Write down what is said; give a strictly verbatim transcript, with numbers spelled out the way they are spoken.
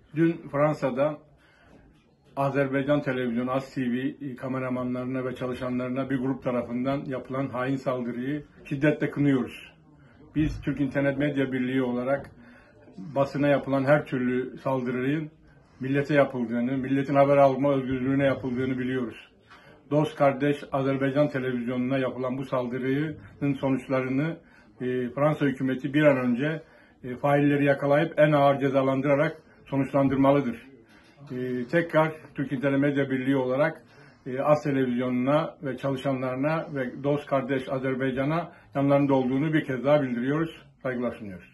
Dün Fransa'da Azerbaycan Televizyonu, Az T V kameramanlarına ve çalışanlarına bir grup tarafından yapılan hain saldırıyı şiddetle kınıyoruz. Biz Türk İnternet Medya Birliği olarak basına yapılan her türlü saldırının millete yapıldığını, milletin haber alma özgürlüğüne yapıldığını biliyoruz. Dost kardeş Azerbaycan Televizyonu'na yapılan bu saldırının sonuçlarını e, Fransa hükümeti bir an önce e, failleri yakalayıp en ağır cezalandırarak sonuçlandırmalıdır. E, tekrar Türk İnternet Medya Birliği olarak e, Az Televizyonu'na ve çalışanlarına ve dost kardeş Azerbaycan'a yanlarında olduğunu bir kez daha bildiriyoruz. Saygılar sunuyoruz.